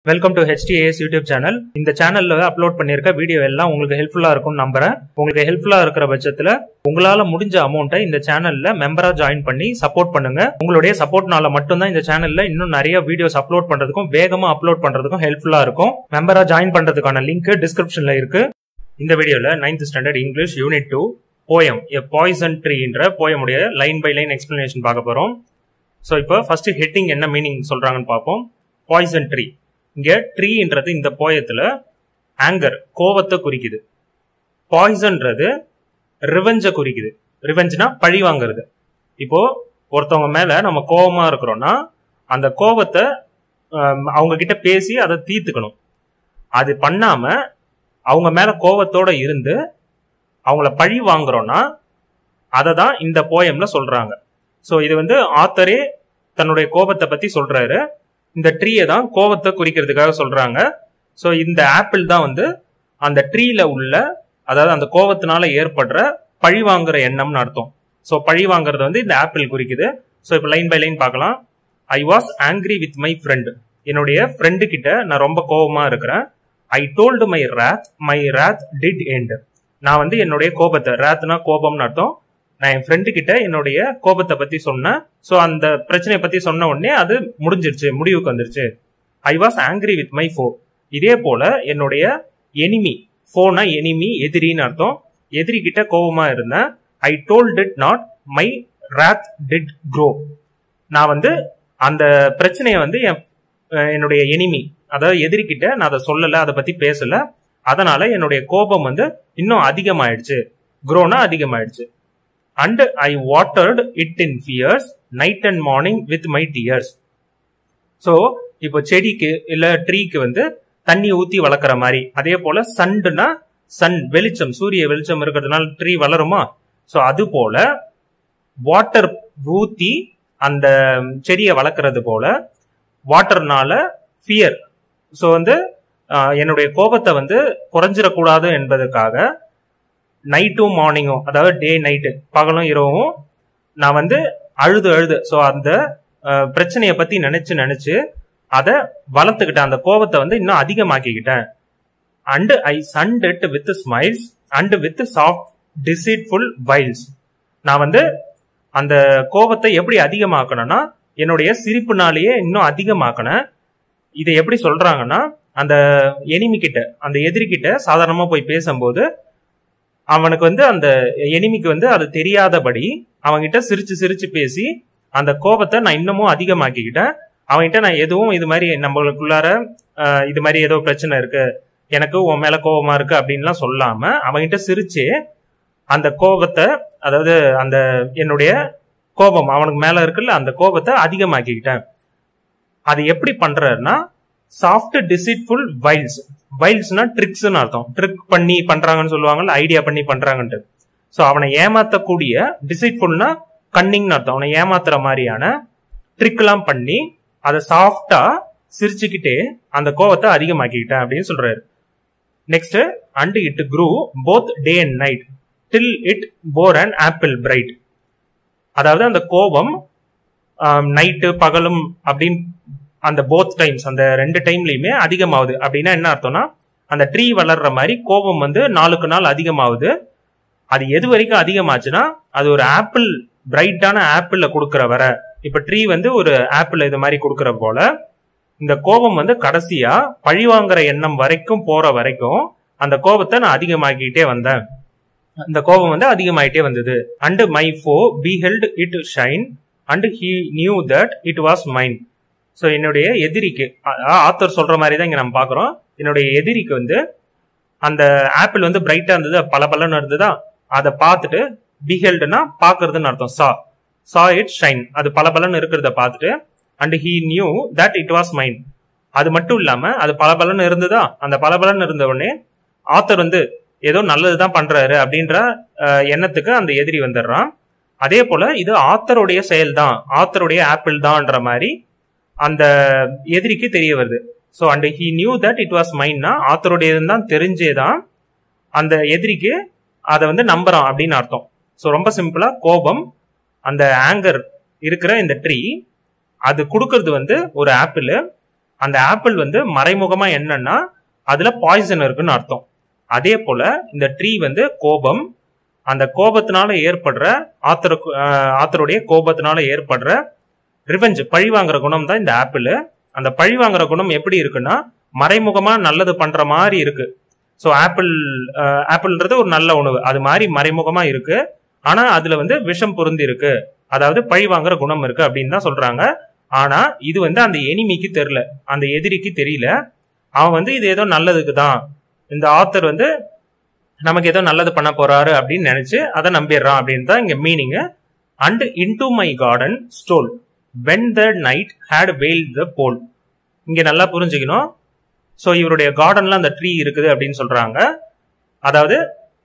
Welcome to HTAS YouTube channel. இந்த சேனல்ல upload பண்ணிருக்க வீடியோ எல்லாம் உங்களுக்கு ஹெல்ப்ஃபுல்லா இருக்கும்னு நம்புறேன். உங்களுக்கு ஹெல்ப்ஃபுல்லா இருக்கிற பட்சத்துல உங்களால முடிஞ்ச அமௌண்ட்டை இந்த சேனல்ல மெம்பரா ஜாயின் பண்ணி சப்போர்ட் பண்ணுங்க. உங்களுடைய சப்போர்ட்னால மட்டும்தான் இந்த சேனல்ல இன்னும் நிறைய வீடியோஸ் அப்லோட் பண்றதுக்கும் வேகமா அப்லோட் பண்றதுக்கும் ஹெல்ப்ஃபுல்லா இருக்கும். மெம்பரா ஜாயின் பண்றதுக்கான லிங்க் டிஸ்கிரிப்ஷன்ல இருக்கு. இந்த வீடியோல 9th standard English unit 2 poem a poison ட்ரீன்ற போயமுடைய லைன் பை லைன் எக்ஸ்பிளனேஷன் பார்க்க போறோம். ஸோ இப்போ ஃபர்ஸ்ட் ஹெட்டிங் என்ன மீனிங் சொல்றாங்கன்னு பார்ப்போம். Poison tree. இங்க ட்ரீன்றது இந்த போயத்துல ஆங்கர் கோவத்தை குறிக்குது. பாய்சன்றது ரிவெஞ்ச குறிக்குது. ரிவெஞ்ச்னா பழி வாங்குறது. இப்போ ஒருத்தவங்க மேல நம்ம கோவமா இருக்கிறோம்னா அந்த கோவத்தை அவங்க கிட்ட பேசி அதை தீர்த்துக்கணும். அது பண்ணாம அவங்க மேல கோவத்தோட இருந்து அவங்கள பழி வாங்குறோம்னா அதை தான் இந்த போயம்ல சொல்றாங்க. ஸோ இது ஆத்தரே தன்னுடைய கோபத்தை பத்தி சொல்றாரு. இந்த ட்ரீயை தான் கோவத்தை குறிக்கிறதுக்காக சொல்றாங்க. ஸோ இந்த ஆப்பிள் தான் அந்த ட்ரீல உள்ள, அதாவது அந்த கோவத்தினால ஏற்படுற பழி வாங்குற எண்ணம்னு அர்த்தம். ஸோ பழி வாங்குறது இந்த ஆப்பிள் குறிக்குது. ஸோ இப்போ லைன் பை லைன் பார்க்கலாம். I was angry with my friend. என்னுடைய ஃப்ரெண்டு கிட்ட நான் ரொம்ப கோபமா இருக்கிறேன். I told my wrath did end. நான் என்னுடைய கோபத்தை, ராத்னா கோபம்னு அர்த்தம், நான் என் ஃப்ரெண்டு கிட்ட என்னுடைய கோபத்தை பத்தி சொன்னேன். ஸோ அந்த பிரச்சனையை பத்தி சொன்ன உடனே அது முடிஞ்சிருச்சு, முடிவுக்கு வந்துருச்சு. I was angry with my foe. இதே போல என்னுடைய எனிமி, ஃபோனா எனிமி, எதிரின்னு அர்த்தம், எதிரி கிட்ட கோபமா இருந்தேன். I told it not my wrath did grow. நான் அந்த பிரச்சனையை என்னுடைய எனிமி, அதாவது எதிரி கிட்ட நான் அதை சொல்லல, அதை பத்தி பேசல. அதனால என்னுடைய கோபம் இன்னும் அதிகமாயிடுச்சு. க்ரோனா அதிகமாயிடுச்சு. And I watered it in fears night and morning with my tears. So இப்போ செடிக்கு இல்ல ட்ரீக்கு தண்ணி ஊத்தி வளர்க்குற மாதிரி, அதே போல சண்டுனா சன் வெளிச்சம், சூரிய வெளிச்சம் இருக்கிறதுனால ட்ரீ வளருமா. ஸோ அது போல வாட்டர் ஊத்தி அந்த செடியை வளர்க்கறது போல வாட்டர்னால ஃபியர். ஸோ என்னுடைய கோபத்தை குறைஞ்சிடக்கூடாது என்பதற்காக நைட்டும் மார்னிங்கும், அதாவது டே நைட்டு, பகலும் இரவும் நான் அழுது ஸோ அந்த பிரச்சனையை பத்தி நினைச்சு அதை வளர்த்துக்கிட்டேன். அந்த கோபத்தை இன்னும் அதிகமாக்கிக்கிட்டேன். And I sunned it with smiles and with soft deceitful wiles. நான் அந்த கோபத்தை எப்படி அதிகமாக்கணும்னா என்னுடைய சிரிப்புனாலேயே இன்னும் அதிகமாக்கினேன். இதை எப்படி சொல்றாங்கன்னா, அந்த எனிமி கிட்ட, அந்த எதிரி கிட்ட சாதாரணமா போய் பேசும்போது அவனுக்கு அந்த எனிமிக்கு அது தெரியாதபடி அவன்கிட்ட சிரிச்சு பேசி அந்த கோபத்தை நான் இன்னமும் அதிகமாக்கிக்கிட்டேன். அவன்கிட்ட நான் எதுவும் இது மாதிரி நம்மளுக்குள்ளார இது மாதிரி ஏதோ பிரச்சனை இருக்கு, எனக்கு உன் மேல கோபமா இருக்கு அப்படின்லாம் சொல்லாம அவன்கிட்ட சிரிச்சு அந்த கோபத்தை, அதாவது அந்த என்னுடைய கோபம் அவனுக்கு மேல இருக்குல்ல, அந்த கோபத்தை அதிகமாக்கிக்கிட்டேன். அது எப்படி பண்றாருன்னா சாஃப்ட் டிசீட்ஃபுல் வைல்ஸ். வைல்ஸ்னா ட்ரிக்ஸ்னு அர்த்தம். ட்ரிக் பண்ணி பண்றாங்கன்னு சொல்லுவாங்கல்ல, ஐடியா பண்ணி பண்றாங்கன்ட்டு. ஸோ அவனை ஏமாத்தக்கூடிய, டிசைட்ஃபுல்னா கன்னிங்னு அர்த்தம், அவனை ஏமாத்துற மாதிரியான ட்ரிக் எல்லாம் பண்ணி அதை சாஃப்டா சிரிச்சுக்கிட்டே அந்த கோவத்தை அதிகமாக்கிக்கிட்டேன் அப்படின்னு சொல்றாரு. Next, and it grew both day and night till it bore and apple bright. அதாவது அந்த கோபம் நைட்டு பகலும் அப்படின்னு அந்த போத் டைம்ஸ், அந்த ரெண்டு டைம்லயுமே அதிகமாகுது. அப்படின்னா என்ன அர்த்தம்னா, அந்த ட்ரீ வளர்ற மாதிரி கோபம் நாளுக்கு நாள் அதிகமாகுது. அது எது வரைக்கும் அதிகமாச்சுன்னா, அது ஒரு ஆப்பிள், பிரைட்டான ஆப்பிள்ல கொடுக்கற வர, இப்ப ட்ரீ ஒரு ஆப்பிள் இது மாதிரி கொடுக்கற போல இந்த கோபம் கடைசியா பழிவாங்கிற எண்ணம் வரைக்கும் போற வரைக்கும் அந்த கோபத்தை நான் அதிகமாக்கிட்டே வந்தேன். அந்த கோபம் அதிகமாயிட்டே வந்தது. And my foe beheld it shine and he knew that it was mine. So என்னுடைய எதிரிக்கு, ஆத்தர் சொல்ற மாதிரி தான் இங்க நம்ம பாக்குறோம், என்னுடைய எதிரிக்கு அந்த ஆப்பிள் பிரைட்டா இருந்தது, பல பலன்னு இருந்ததா, அதை பார்த்துட்டு, பிஹெல்டுனா பாக்குறதுன்னு அர்த்தம், சா இட் ஷைன், அது பல பலன்னு இருக்கிறத பார்த்துட்டு, and he knew that it was mine. அது மட்டும் இல்லாம அது பல பலன்னு இருந்ததா, அந்த பல பலன்னு இருந்த உடனே ஆத்தர் ஏதோ நல்லதுதான் பண்றாரு அப்படின்ற எண்ணத்துக்கு அந்த எதிரி வந்துடுறான். அதே போல இது ஆத்தருடைய செயல் தான், ஆத்தருடைய ஆப்பிள் தான்ன்ற மாதிரி அந்த எதிரிக்கு தெரிய வருது. So and he knew that it was மைன்னா ஆத்தருடையதுன்னு தான் தெரிஞ்சேதான் அந்த எதிரிக்கு அதை நம்புறான் அப்படின்னு அர்த்தம். ஸோ ரொம்ப சிம்பிளா கோபம், அந்த ஆங்கர் இருக்கிற இந்த ட்ரீ, அது கொடுக்கறது ஒரு ஆப்பிள், அந்த ஆப்பிள் வந்து மறைமுகமா என்னன்னா அதுல பாய்சன் இருக்குன்னு அர்த்தம். அதே போல இந்த ட்ரீ வந்து கோபம், அந்த கோபத்தினால ஏற்படுற ஆத்தருடைய கோபத்தினால ஏற்படுற ரிவெஞ்ச், பழி வாங்குற குணம் தான் இந்த ஆப்பிள். அந்த பழி வாங்குற குணம் எப்படி இருக்குன்னா மறைமுகமா நல்லது பண்ற மாதிரி இருக்கு. ஸோ ஆப்பிள்ன்றது ஒரு நல்ல உணவு, அது மாதிரி மறைமுகமா இருக்கு. ஆனா அதுல வந்து விஷம் பொருந்தி இருக்கு, அதாவது பழி வாங்குற குணம் இருக்கு அப்படின்னு தான் சொல்றாங்க. ஆனா இது வந்து அந்த எனிமிக்கு தெரியல, அந்த எதிரிக்கு தெரியல. அவன் வந்து இது ஏதோ நல்லதுக்கு தான், இந்த ஆத்தர் வந்து நமக்கு ஏதோ நல்லது பண்ண போறாரு அப்படின்னு நினைச்சு அதை நம்பிடுறான் அப்படின்னு தான் இங்க meaning. And into my garden stole when the night had veiled the pole. இங்க நல்லா புரிஞ்சுக்கணும். ஸோ இவருடைய கார்டன்ல அந்த ட்ரீ இருக்குது அப்படின்னு சொல்றாங்க. அதாவது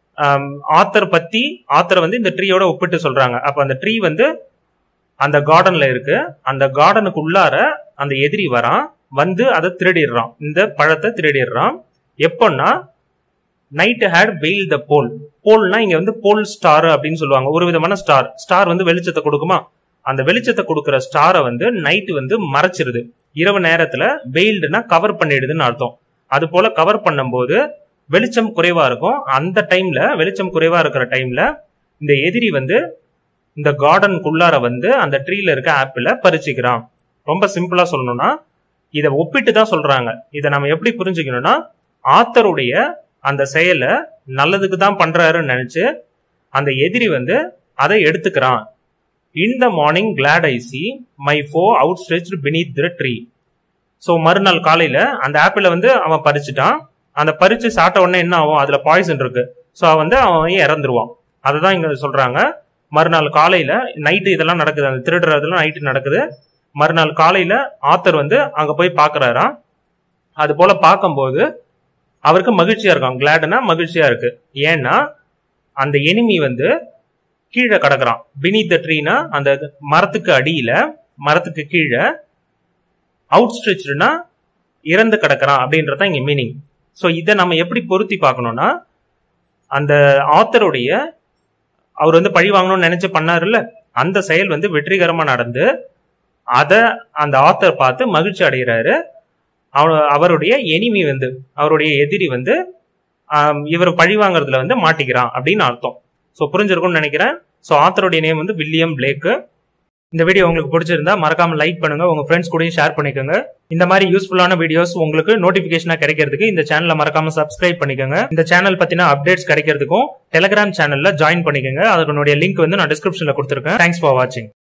ஆத்தரை வந்து இந்த ட்ரீயோட ஒப்பிட்டு சொல்றாங்க. அப்ப அந்த ட்ரீ வந்து அந்த கார்டன்ல இருக்கு. அந்த கார்டனுக்கு உள்ளார அந்த எதிரி வரான், வந்து அதை திருடிடுறான், இந்த பழத்தை திருடிடுறான். எப்போன்னா நைட் ஹேட் வெயில் த போல். போல்னா இங்க வந்து போல் ஸ்டார் அப்படின்னு சொல்லுவாங்க. ஒரு விதமான ஸ்டார் வந்து வெளிச்சத்தை கொடுக்குமா, அந்த வெளிச்சத்தை கொடுக்குற ஸ்டாரை வந்து நைட்டு வந்து மறைச்சிருது. இரவு நேரத்துல வெயில்டுனா கவர் பண்ணிடுதுன்னு அர்த்தம். அது போல கவர் பண்ணும்போது வெளிச்சம் குறைவா இருக்கும். அந்த டைம்ல வெளிச்சம் குறைவா இருக்கிற டைம்ல இந்த எதிரி வந்து இந்த கார்டனுக்குள்ளார வந்து அந்த ட்ரீல இருக்க ஆப்பிள பறிச்சுக்கிறான். ரொம்ப சிம்பிளா சொல்லணும்னா இதை ஒப்பிட்டு தான் சொல்றாங்க. இதை நம்ம எப்படி புரிஞ்சுக்கணும்னா ஆத்தருடைய அந்த செயலை நல்லதுக்கு தான் பண்றாருன்னு நினைச்சு அந்த எதிரி வந்து அதை எடுத்துக்கிறான். In the morning glad I see my foe outstretched beneath the tree. So மறுநாள் காலையில அந்த ஆப்பிள வந்து அவன் பறிச்சுட்டான். அந்த பறிச்சு சாப்பிட்ட உடனே என்ன ஆகும், அதுல பாய்சன் இருக்கு. ஸோ வந்து அவன் இறந்துருவான். அதுதான் இங்க சொல்றாங்க. மறுநாள் காலையில நைட்டு இதெல்லாம் நடக்குது, அந்த திருடுறதுலாம் நைட்டு நடக்குது. மறுநாள் காலையில ஆத்தர் வந்து அங்க போய் பாக்குறாராம். அது போல பார்க்கும்போது அவருக்கு மகிழ்ச்சியா இருக்கும். கிளாட்னா மகிழ்ச்சியா இருக்கு. ஏன்னா அந்த எனிமி வந்து கீழே கிடக்குறான். பினீத் த ட்ரீனா அந்த மரத்துக்கு அடியில, மரத்துக்கு கீழே. அவுட் ஸ்ட்ரெச்னா இறந்து கிடக்குறான் அப்படின்றதான் இங்க மீனிங். ஸோ இதை நம்ம எப்படி பொருத்தி பார்க்கணும்னா அந்த ஆத்தருடைய அவர் வந்து பழி வாங்கணும்னு நினைச்சு பண்ணாருல்ல, அந்த செயல் வந்து வெற்றிகரமா நடந்து அதை அந்த ஆத்தர் பார்த்து மகிழ்ச்சி அடைகிறாரு. அவருடைய எனிமி வந்து அவருடைய எதிரி வந்து இவர் பழி வாங்குறதுல வந்து மாட்டிக்கிறான் அப்படின்னு அர்த்தம். ஸோ புரிஞ்சிருக்கும்னு நினைக்கிறேன். ஸோ ஆத்தருடைய நேம் வந்து வில்லியம் பிளேக். இந்த வீடியோ உங்களுக்கு பிடிச்சிருந்தா மறக்காம லைக் பண்ணுங்க, உங்க ஃப்ரெண்ட்ஸ் கூடயும் ஷேர் பண்ணிக்கோங்க. இந்த மாதிரி யூஸ்ஃபுல்லான வீடியோஸ் உங்களுக்கு நோட்டிபிகேஷனா கிடைக்கிறதுக்கு இந்த சேனலை மறக்காம சப்ஸ்கிரைப் பண்ணிக்கோங்க. இந்த சேனல் பத்தின அப்டேட்ஸ் கிடைக்கிறதுக்கும் டெலிகிராம் சேனல்ல ஜாயின் பண்ணிக்கோங்க. அதனுடைய லிங்க் வந்து நான் டிஸ்கிரிப்ஷன்ல கொடுத்துருக்கேன். தேங்க்ஸ் ஃபார் வாட்சிங்.